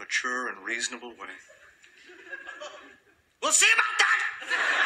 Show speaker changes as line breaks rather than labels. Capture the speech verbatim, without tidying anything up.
mature and reasonable way.
We'll see about that!